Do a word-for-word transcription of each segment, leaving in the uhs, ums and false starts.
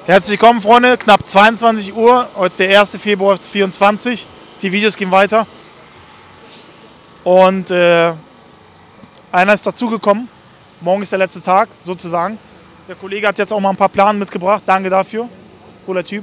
Herzlich willkommen, Freunde. Knapp zweiundzwanzig Uhr. Heute ist der erste Februar vierundzwanzig. Die Videos gehen weiter. Und äh, einer ist dazugekommen. Morgen ist der letzte Tag, sozusagen. Der Kollege hat jetzt auch mal ein paar Pläne mitgebracht. Danke dafür. Cooler Typ.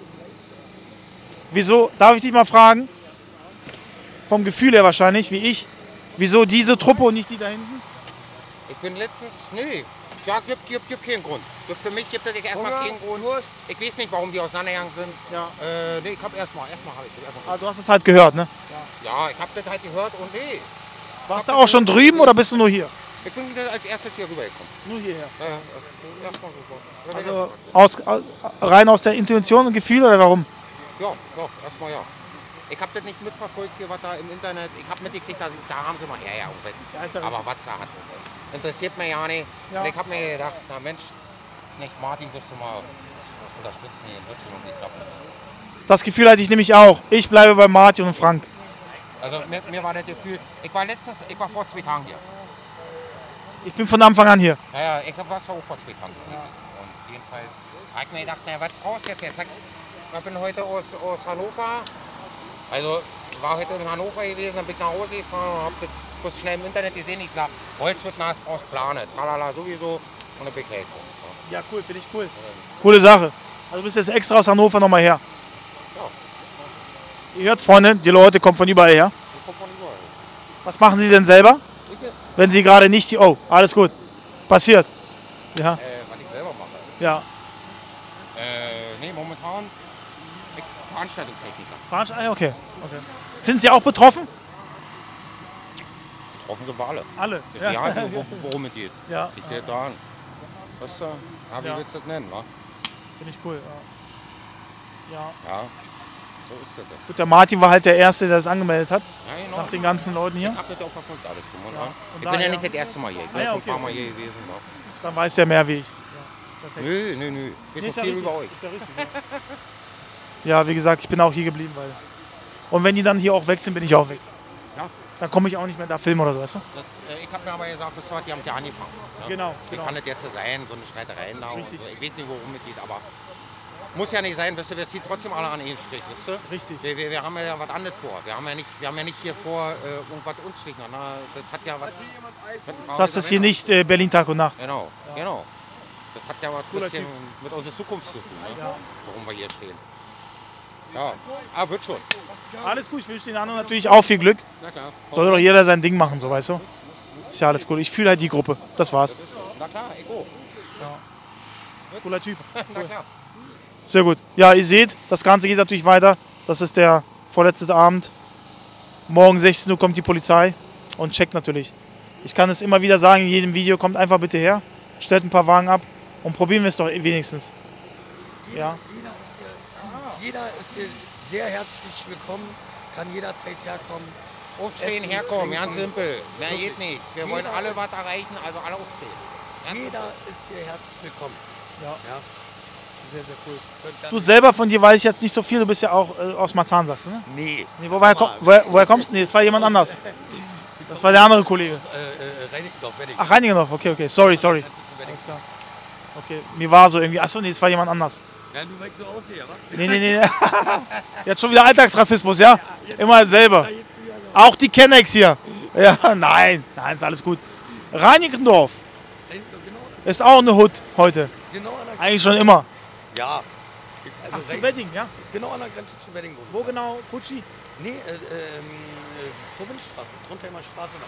Wieso, darf ich dich mal fragen, vom Gefühl her wahrscheinlich, wie ich, wieso diese Truppe und nicht die da hinten? Ich bin letztens, nee, ja, gibt, gibt, gibt keinen Grund. Gibt, für mich gibt es erstmal keinen Grund. Ich weiß nicht, warum die auseinandergegangen sind. Ja. Äh, nee, ich hab erstmal, erstmal habe ich das erstmal. Ah, du hast es halt gehört, ne? Ja, ja, ich habe das halt gehört und nee. Warst du auch schon drüben oder bist du nur hier? Ich bin wieder als erstes hier rübergekommen. Nur hierher. Ja, ja, erstmal rüber. Also aus, rein aus der Intuition und Gefühl oder warum? Ja, ja, erstmal ja. Ich habe das nicht mitverfolgt hier, was da im Internet. Ich habe mitgekriegt, dass ich, da haben sie mal her, ja, irgendwas. Ja, ja aber was da hat, interessiert mich ja nicht. Ja. Und ich habe mir gedacht, na Mensch, nicht Martin, wirst du mal unterstützen hier in Deutschland und nicht klappen. Das Gefühl hatte ich nämlich auch. Ich bleibe bei Martin und Frank. Also mir, mir war das Gefühl, ich war letztens, ich war vor zwei Tagen hier. Ich bin von Anfang an hier. Ja, ja, ich war auch vor zwei Tagen hier. Und jedenfalls habe ich mir gedacht, na was brauchst du jetzt jetzt? Ich bin heute aus, aus Hannover. Also war heute in Hannover gewesen, dann bin ich nach Hause gefahren und habe das schnell im Internet gesehen. Ich sag, Holz wird nass, brauchst Plane, tralala sowieso und dann bin ich gleich. Ja, cool, finde ich cool. Coole Sache. Also du bist jetzt extra aus Hannover nochmal her. Ja. Ihr hört, Freunde, die Leute kommen von überall her. Ich komm von überall. Was machen Sie denn selber? Ich jetzt? Wenn Sie gerade nicht die... Oh, alles gut. Passiert. Ja. Äh, was ich selber mache? Ja. Äh, nee, momentan ich Veranstaltungstechniker. Veranstaltung? Okay. okay. Sind Sie auch betroffen? Betroffen sind wir alle. Alle? Ist ja, ja wo, worum es geht. Ja. Ich gehe da an. Weißt du? Ja, wie Ja. willst du das nennen, wa? Finde ich cool. Ja. ja. Ja, so ist das. Gut, der Martin war halt der Erste, der das angemeldet hat. Ja, genau. Nach den ganzen Leuten hier. Ich hab das auch verfolgt alles. Du, Ja. ja. Und Ich da, bin ja ja. nicht das erste Mal hier. Ich bin Ah, ja, schon okay, ein paar Mal okay. hier gewesen. Ja. Dann weiß der mehr wie ich. Nö, nö, nö. Ich weiß Nee, ist noch ja viel richtig. über euch. Ist ja richtig. Ja. Ja, wie gesagt, ich bin auch hier geblieben, weil. Und wenn die dann hier auch weg sind, bin ich auch weg. Ja. Dann komme ich auch nicht mehr da filmen oder so, weißt du? Das, äh, ich habe mir aber gesagt, das hat, die haben ja angefangen. Ne? Genau, Wie genau. kann das jetzt sein, so eine Streiterei da? Und Richtig. so. Ich weiß nicht, worum es geht, aber muss ja nicht sein, weißt du, wir ziehen trotzdem alle an den Strich, weißt du? Richtig. Wir, wir, wir haben ja was anderes vor. Wir haben ja nicht, wir haben ja nicht hier vor, äh, irgendwas uns fliegen. Na, das hat ja was. Das ist hier nicht äh, Berlin Tag und Nacht. Genau, genau. Das hat ja was Cooler bisschen Typ. mit unserer Zukunft zu tun, ne? Ja. Warum wir hier stehen. Ja, aber wird schon. Alles gut, ich wünsche den anderen natürlich auch viel Glück. Na klar. Soll doch jeder sein Ding machen, so weißt du? Ist ja alles cool. Ich fühle halt die Gruppe. Das war's. Na klar, Ego. Cooler Typ. Na klar. Sehr gut. Ja, ihr seht, das Ganze geht natürlich weiter. Das ist der vorletzte Abend. Morgen sechzehn Uhr kommt die Polizei und checkt natürlich. Ich kann es immer wieder sagen, in jedem Video, kommt einfach bitte her, stellt ein paar Wagen ab und probieren wir es doch wenigstens. Ja. Jeder ist hier sehr herzlich willkommen, kann jederzeit herkommen. Aufstehen, Essen, herkommen, trinken. ganz simpel. Mehr geht nicht. Wir wollen Jeder alle ist- was erreichen, also alle aufstehen. Ganz Jeder ist hier herzlich willkommen. Ja. Ja. Sehr, sehr cool. Und dann- Du selber, von dir weiß ich jetzt nicht so viel. Du bist ja auch äh, aus Marzahn, sagst du, ne? Nee. Nee, woher, komm, woher, woher kommst du? Nee, das war jemand anders. Das war der andere Kollege. Äh, äh, Reinickendorf, Wedding. Ach, Reinigendorf. Okay, okay. Sorry, sorry. Alles klar. Okay, mir war so irgendwie. Achso, nee, das war jemand anders. Ja, du weißt so aussehen, wa? Nee, nee, nee. Jetzt schon wieder Alltagsrassismus, ja? Immer dasselbe. Auch die Kennex hier. Ja, nein, nein, ist alles gut. Reinickendorf Reinickendorf, genau, ist auch eine Hood heute. genau an der Eigentlich schon immer. Ja. Also Ach, zu Rein- Wedding, ja? Genau an der Grenze zu Wedding. Wo genau? Kutschi? Nee, äh, ähm, äh, Provinzstraße, Trondheimer Straße noch.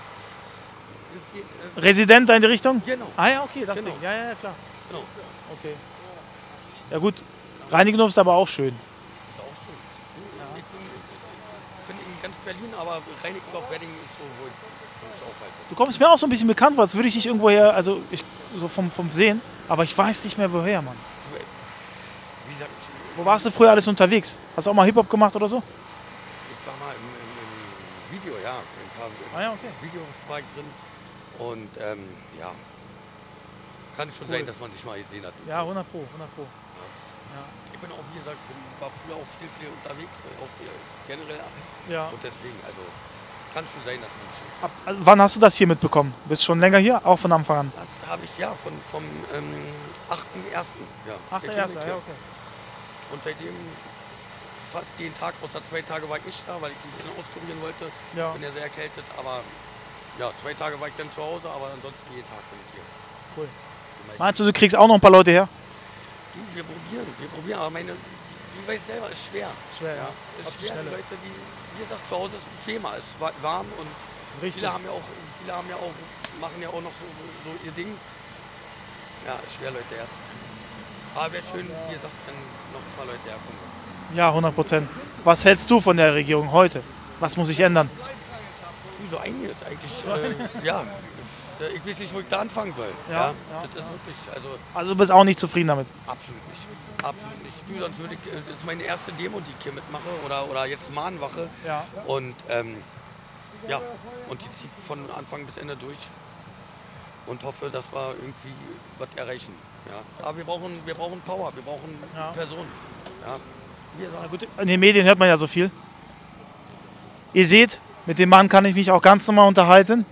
Das geht, äh, Resident da in die Richtung? Genau. Ah ja, okay, das Genau. Ding. Ja, ja, ja, klar. genau. Okay. Ja gut, Reinickendorf ist aber auch schön. Ist auch schön. Ich bin, bin in ganz Berlin, aber Reinickendorf, Wedding ist so, wo ich, wo ich aufhalte. Du kommst mir auch so ein bisschen bekannt vor, als würde ich dich irgendwo her, also ich, so vom, vom Sehen, aber ich weiß nicht mehr woher, Mann. Wie gesagt, ich, Wo warst du früher alles unterwegs? Hast du auch mal Hip-Hop gemacht oder so? ich sag mal, im, im, im Video, ja. Ein paar Ah ja, okay. Videos war ich drin. Und ähm, ja, kann schon Cool. sein, dass man sich mal gesehen hat. Ja, hundert Pro, hundert Pro. Ich bin auch, wie gesagt, bin, war früher auch viel, viel unterwegs, auch hier generell. Ja. Und deswegen, also, kann schon sein, dass man das schon. Ab, also wann hast du das hier mitbekommen? Bist schon länger hier? Auch von Anfang an? Das habe ich ja von, vom ähm, achten ersten Ja, Achter seitdem Erster, bin ich ja, hier. okay. Und seitdem fast jeden Tag, außer zwei Tage war ich nicht da, weil ich ein bisschen auskurieren wollte. Ja. Bin ja sehr erkältet, aber ja, zwei Tage war ich dann zu Hause, aber ansonsten jeden Tag bin ich hier. Cool. Die meisten- Meinst du, du kriegst auch noch ein paar Leute her? Du, wir probieren, wir probieren, aber meine, du weißt selber, ist schwer. Schwer, ja. Ja, Auf ist die schwer. Die Schnelle. Leute, die, wie gesagt, zu Hause ist bequemer, es ist wa- warm und Richtig. viele haben ja auch, viele haben ja auch, machen ja auch noch so, so ihr Ding. Ja, ist schwer, Leute herzukriegen. Aber wäre schön, wie gesagt, wenn noch ein paar Leute herkommen. Ja, hundert Prozent. Was hältst du von der Regierung heute? Was muss sich ändern? Du, so einiges eigentlich. Äh, ja, äh, ich weiß nicht, wo ich da anfangen soll. Ja, Ja, ja, das ist wirklich, also Also du bist auch nicht zufrieden damit? absolut nicht. Absolut nicht. Du, sonst würde ich, äh, das ist meine erste Demo, die ich hier mitmache oder, oder jetzt Mahnwache. Ja. Und ähm, ja, und die zieht von Anfang bis Ende durch und hoffe, dass wir irgendwie was erreichen. Ja. Aber wir brauchen, wir brauchen Power, wir brauchen Ja. Personen. Ja. Wie gesagt, Na gut, in den Medien hört man ja so viel. Ihr seht, mit dem Mann kann ich mich auch ganz normal unterhalten.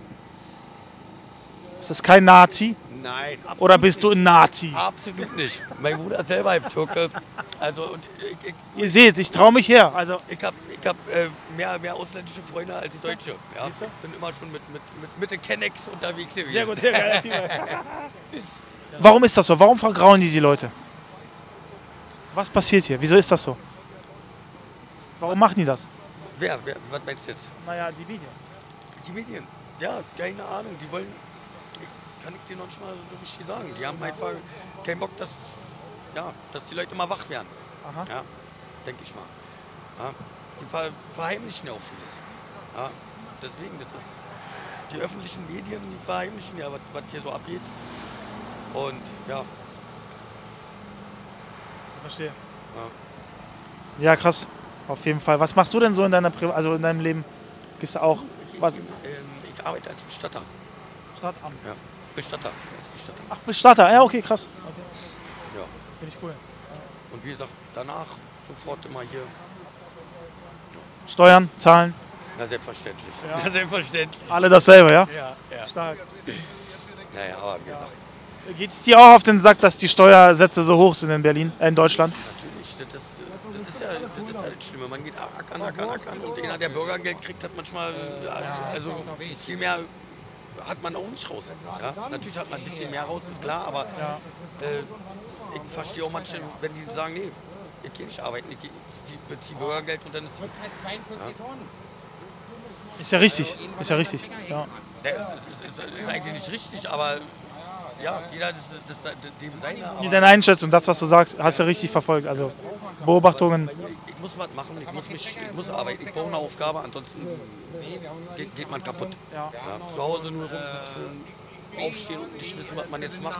Ist das kein Nazi? nein, absolut Oder bist du ein Nazi? Absolut nicht. Mein Bruder ist selber halb Türke. Also und ich, ich, Ihr seht, ich traue mich her. Also ich habe ich hab, äh, mehr, mehr ausländische Freunde als Deutsche. Ja. Siehst du? Ich bin immer schon mit, mit, mit Mitte Kennex unterwegs gewesen. sehr gut, sehr geil. Warum ist das so? Warum vergrauen die die Leute? Was passiert hier? Wieso ist das so? Warum machen die das? Wer, wer, was meinst du jetzt? Naja, die Medien. Die Medien. Ja, keine Ahnung. Die wollen, ich, kann ich dir noch nicht mal so richtig sagen. Die haben einfach keinen Bock, dass, ja, dass die Leute mal wach werden. Aha. Ja, denke ich mal. Ja, die ver verheimlichen ja auch vieles. Ja, deswegen, das ist, die öffentlichen Medien, die verheimlichen ja, was, was hier so abgeht. Und ja, Verstehe. ja. Ja, krass. Auf jeden Fall. Was machst du denn so in deiner Pri also in deinem Leben? Gehst du auch was? Ähm, ich arbeite als Bestatter. Stadtamt. Ja, Bestatter. Als Bestatter. Ach, Bestatter. Ja, okay, krass. Okay. Ja. Finde ich cool. Und wie gesagt, danach sofort immer hier. Steuern, Zahlen, Na, selbstverständlich. Ja. Na, selbstverständlich. alle dasselbe, ja? Ja, ja. Stark. Naja, aber wie gesagt, Geht es dir auch auf den Sack, dass die Steuersätze so hoch sind in Berlin, äh, in Deutschland? natürlich, das ist, das ist, ja, das ist ja das Schlimme. Man geht ackern, ackern, ackern und einer, der Bürgergeld kriegt, hat manchmal, äh, also viel mehr hat man auch nicht raus. Ja? Natürlich hat man ein bisschen mehr raus, ist klar, aber äh, ich verstehe auch manche, wenn die sagen, nee, ich gehe nicht arbeiten, ich geh- ich beziehe Bürgergeld und dann ist es gut. zweiundvierzig Tonnen. Ist ja richtig. Ist ja richtig. Ja. Ja, es ist, ist, ist, ist eigentlich nicht richtig, aber ja, jeder das, das, das dem seine. Aber Deine Einschätzung, das, was du sagst, hast du richtig verfolgt. Also Beobachtungen. bei mir, ich muss was machen, ich muss, mich, ich muss arbeiten, ich brauche eine Aufgabe, ansonsten geht, geht man kaputt. Ja. Ja, zu Hause nur rumsitzen, aufstehen und nicht wissen, was man jetzt macht.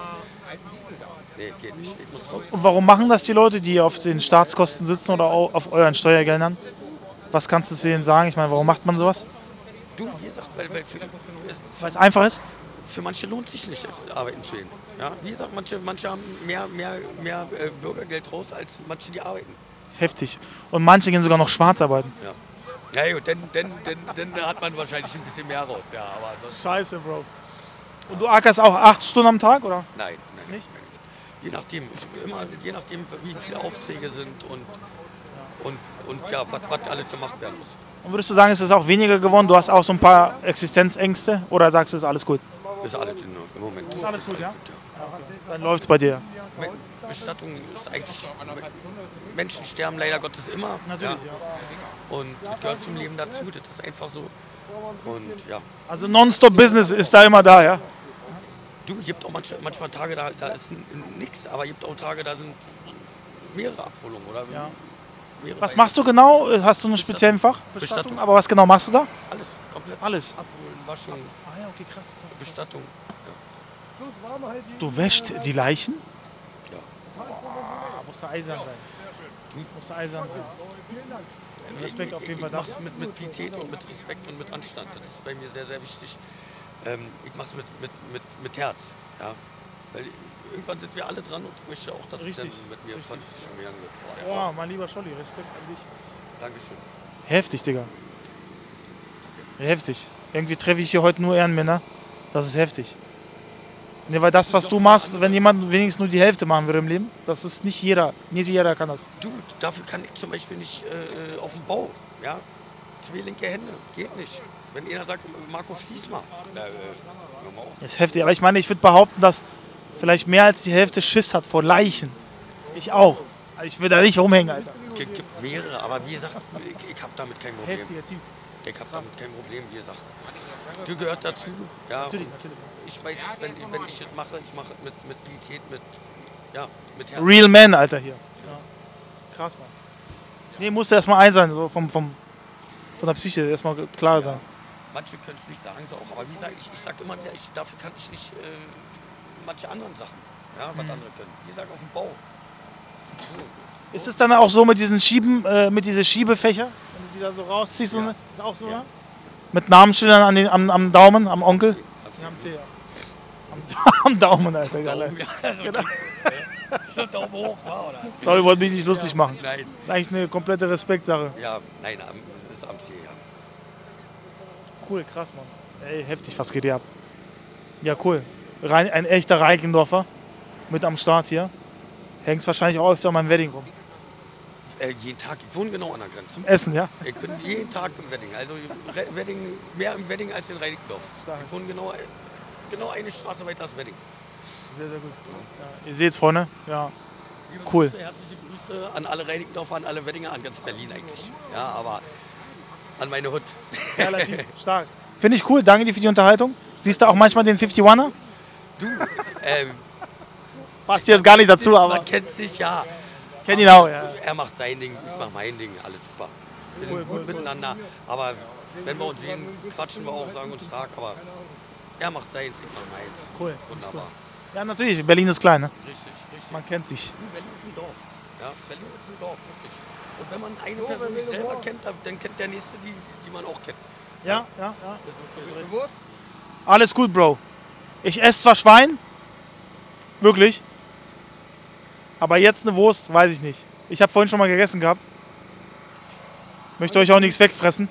Nee, geht nicht. Ich muss raus. Und warum machen das die Leute, die auf den Staatskosten sitzen oder au- auf euren Steuergeldern? Was kannst du zu denen sagen? Ich meine, warum macht man sowas? Du, wie gesagt, weil, weil für, es, Weil es einfach ist? für manche lohnt sich nicht, arbeiten zu gehen. Ja, wie gesagt, manche, manche haben mehr, mehr, mehr äh, Bürgergeld raus als manche, die arbeiten. Heftig. Und manche gehen sogar noch schwarz arbeiten. Ja, ja gut, dann, dann, dann, dann hat man wahrscheinlich ein bisschen mehr raus. Ja, aber sonst, Scheiße, Bro. Und du ackerst auch acht Stunden am Tag, oder? nein, nein, Nicht? nein, nicht. Je nachdem, ich- immer, je nachdem, wie viele Aufträge sind und, und, und ja, was, was alles gemacht werden muss. Und würdest du sagen, es ist auch weniger geworden? Du hast auch so ein paar Existenzängste? Oder sagst du, ist alles gut? Ist alles in, im Moment. Ist alles gut, ja? ja. Dann läuft's bei dir. Me- Bestattung ist eigentlich, Menschen sterben leider Gottes immer. Natürlich, ja. Und das gehört zum Leben dazu, das ist einfach so. Und ja, Also Nonstop-Business ist da immer da, ja? du, es gibt auch manch, manchmal Tage, da, da ist nichts, aber es gibt auch Tage, da sind mehrere Abholungen oder Ja. mehrere Was machst du genau? Hast du einen speziellen Fach? Bestattung. Aber was genau machst du da? Alles, komplett. Alles. Abholen, Waschung, Ah ja, okay, krass, krass. Bestattung. Du wäschst die Leichen? Ja. Ah, musst du eisern sein. Musst du eisern sein. Respekt auf jeden Fall Ich mache dafür. es mit, mit Pietät und mit Respekt und mit Anstand. Das ist bei mir sehr, sehr wichtig. Ähm, ich mache es mit, mit, mit, mit Herz. Ja? Weil irgendwann sind wir alle dran und ich möchte auch, dass es dann Richtig, mit mir richtig. vernünftig umgegangen wird. Boah, Boah, mein lieber Scholli, Respekt an dich. Dankeschön. Heftig, Digga. Heftig. Irgendwie treffe ich hier heute nur Ehrenmänner. Das ist heftig. Ne, weil das, was du machst, wenn jemand wenigstens nur die Hälfte machen würde im Leben, das ist nicht jeder. Nicht jeder kann das. Du, dafür kann ich zum Beispiel nicht äh, auf dem Bau. Ja? Zwei linke Hände. Geht nicht. Wenn einer sagt, Marco, fließ mal. Na, äh, hör mal auf. Das ist heftig. Aber ich meine, ich würde behaupten, dass vielleicht mehr als die Hälfte Schiss hat vor Leichen. Ich auch. Also ich würde da nicht rumhängen, Alter. Es gibt mehrere, aber wie gesagt, ich, ich habe damit kein Problem. Heftiger Typ. Ich habe damit kein Problem, wie gesagt. Du gehört dazu. Ja, Natürlich, und natürlich. ich weiß, wenn, wenn ich das mache, ich mache es mit, mit Pietät, mit, ja, mit Herzen. Real Man, Alter, hier. Ja. Krass, Mann. Nee, musste erstmal ein sein, so vom, vom, von der Psyche erstmal klar sein. Manche können es nicht sagen, so auch. Aber wie gesagt, ich, ich sage immer, wieder, ich, dafür kann ich nicht äh, manche anderen Sachen, ja, was Mhm. andere können. Wie gesagt, auf dem Bau. Ist es dann auch so mit diesen Schieben, äh, mit diesen Schiebefächer, wenn du die da so rausziehst? Ja. So, ist auch so, Ja. ne? Mit Namensschildern an den, am, am Daumen, am Onkel? Hat's- Ja, am C, ja. Am, am Daumen, Alter, geil. Daumen, ja, also, Genau. so Daumen hoch, war, oder? Sorry, wollte mich nicht lustig machen. Nein, Das ist eigentlich eine komplette Respektsache. ja, nein, am, ist am See, ja. Cool, krass, Mann. Ey, heftig, was geht hier ab? Ja, cool. Rein, ein echter Reikendorfer mit am Start hier. Hängst wahrscheinlich auch öfter mal im Wedding rum. Äh, jeden Tag, ich wohne genau an der Grenze. Zum Essen, ja? Ich bin jeden Tag im Wedding. Also Re Wedding, mehr im Wedding als in Reinickendorf. Stark. Ich wohne genau, genau eine Straße weiter als Wedding. Sehr, sehr gut. Ja, ihr seht's, Freunde. Ja, Liebe Cool. Grüße, herzliche Grüße an alle Reinickendorfer, an alle Weddinger, an ganz Berlin eigentlich. Ja, aber an meine Hut. geiler Typ. Stark. Finde ich cool. Danke dir für die Unterhaltung. Siehst du auch manchmal den fifty-oneer? Du, ähm, Passt jetzt gar nicht dazu, aber man kennt sich ja. kenn ihn auch, ja. Er macht sein Ding, ich mach mein Ding, alles super. Wir sind gut miteinander, aber wenn wir uns sehen, quatschen wir auch, sagen uns Tag, aber er macht seins, ich mach meins. Cool. Wunderbar. Ja, natürlich. Berlin ist klein, ne? Richtig, richtig. Man kennt sich. Du, Berlin ist ein Dorf. Ja, Berlin ist ein Dorf, wirklich. Und wenn man eine Person nicht selber kennt, dann kennt der nächste die, die man auch kennt. Ja, ja, ja. Das ist wirklich Wurst? Alles gut, Bro. Ich esse zwar Schwein, wirklich, aber jetzt eine Wurst, weiß ich nicht. Ich habe vorhin schon mal gegessen gehabt. Möchte euch auch nichts wegfressen.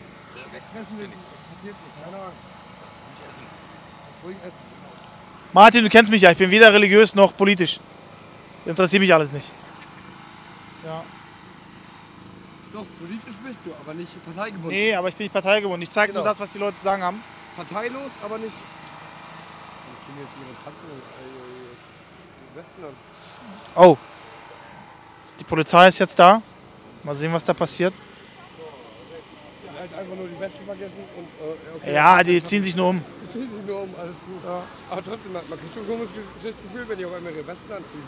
Martin, du kennst mich ja, ich bin weder religiös noch politisch. Interessiert mich alles nicht. Ja. Doch, politisch bist du, aber nicht parteigebunden. Nee, aber ich bin nicht parteigebunden. Ich zeige nur Genau. das, was die Leute zu sagen haben. Parteilos, aber nicht. Ich kriege jetzt ihre Panzer äh, Westen an. Oh. Die Polizei ist jetzt da. Mal sehen, was da passiert. Er hat einfach nur die Weste vergessen und äh, okay. Ja, die ziehen sich nur um. Die ziehen sich nur um, alles gut. Ja. Aber trotzdem, man kriegt schon ein komisches Gefühl, wenn die auf einmal ihre Westen anziehen.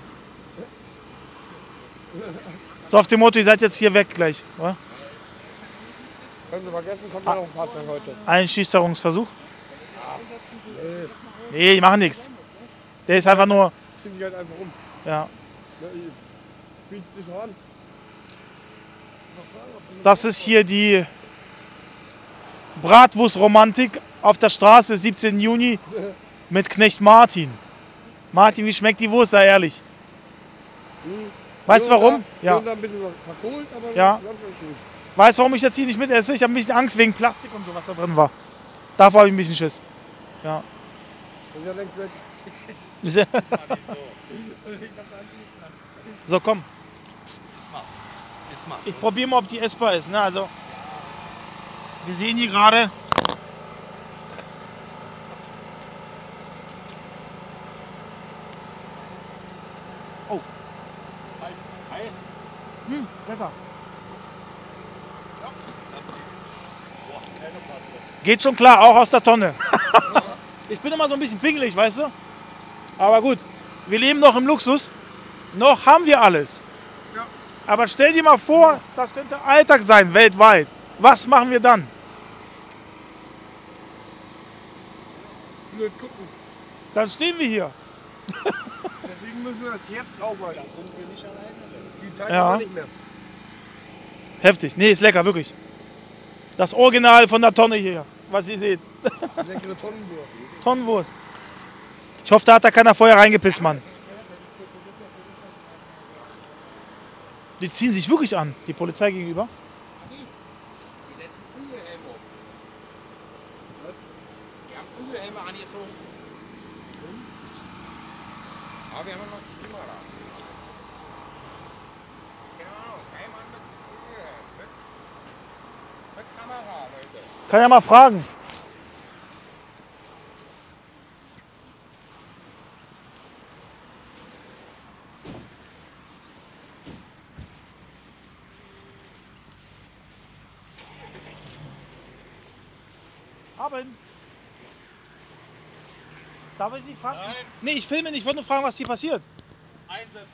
So auf dem Motto, ihr seid jetzt hier weg gleich. Oder? Können Sie vergessen, kommt ja noch ein Fahrzeug heute. Einschüchterungsversuch. Nee, Nee, die machen nichts. Der ist einfach nur. ziehen sich halt einfach um. Ja. Ja, die bietet sich noch an. Das ist hier die Bratwurstromantik auf der Straße, siebzehnten Juni mit Knecht Martin. Martin, wie schmeckt die Wurst, sei ehrlich? Weißt du warum? Ja. Ja. Da ein bisschen verkohlt, aber Ja. sonst ist gut. Weißt du, warum ich jetzt hier nicht mit esse? Ich habe ein bisschen Angst wegen Plastik und so, was da drin war. Davor habe ich ein bisschen Schiss. Ja. Das ist ja längst weg. So, komm. Ist mal. Ich probiere mal, ob die essbar ist. Ne? Also, wir sehen hier gerade. Oh. Eis? Hm, lecker. Geht schon klar, auch aus der Tonne. Ich bin immer so ein bisschen pingelig, weißt du? Aber gut, wir leben noch im Luxus. Noch haben wir alles. Ja. Aber stell dir mal vor, das könnte Alltag sein, weltweit. Was machen wir dann? Blöd gucken. Dann stehen wir hier. Deswegen müssen wir das jetzt aufhalten. Sind wir nicht alleine? Die Zeit Ja. haben wir nicht mehr. Heftig. Nee, ist lecker, wirklich. Das Original von der Tonne hier, was ihr seht. Leckere Tonnenwurst. Tonnenwurst. Ich hoffe, da hat da keiner vorher reingepisst, Mann. Die ziehen sich wirklich an, die Polizei gegenüber. wir haben noch einen Streamer da. Genau, kein Mann mit, mit, mit Kamera, Leute. Kann ja mal fragen. Abend. Darf ich Sie fragen? Nein. Nee, ich filme nicht. Ich wollte nur fragen, was hier passiert. Einsetzen.